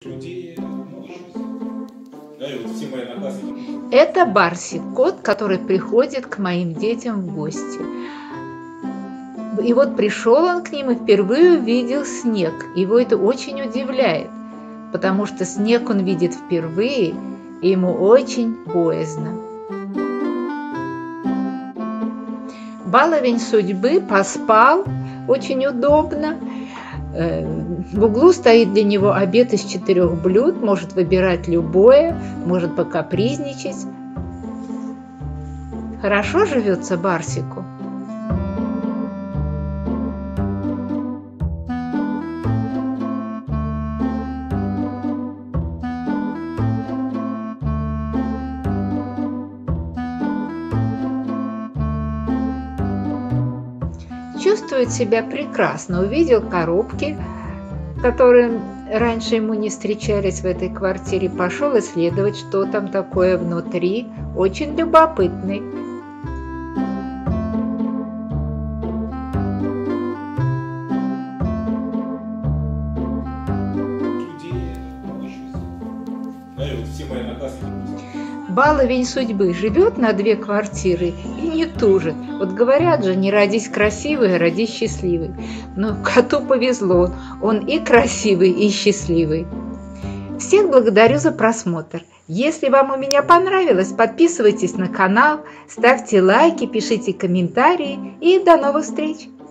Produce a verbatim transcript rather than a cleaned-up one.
Это Барсик, кот, который приходит к моим детям в гости. И вот пришел он к ним и впервые увидел снег. Его это очень удивляет, потому что снег он видит впервые, и ему очень боязно. Баловень судьбы поспал очень удобно. В углу стоит для него обед из четырех блюд, может выбирать любое, может покапризничать. Хорошо живется Барсику. Чувствует себя прекрасно, увидел коробки, которые раньше ему не встречались в этой квартире, пошел исследовать, что там такое внутри, очень любопытный. Баловень судьбы живет на две квартиры и не тужит. Вот говорят же, не родись красивой, а родись счастливой. Но коту повезло, он и красивый, и счастливый. Всех благодарю за просмотр. Если вам у меня понравилось, подписывайтесь на канал, ставьте лайки, пишите комментарии и до новых встреч!